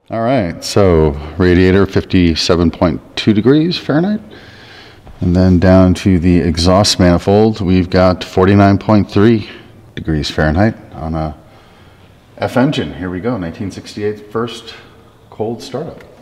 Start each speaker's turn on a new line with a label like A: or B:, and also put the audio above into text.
A: All right, so radiator 57.2 degrees Fahrenheit. And then down to the exhaust manifold, we've got 49.3 degrees Fahrenheit on a F engine. Here we go, 1968 first cold startup.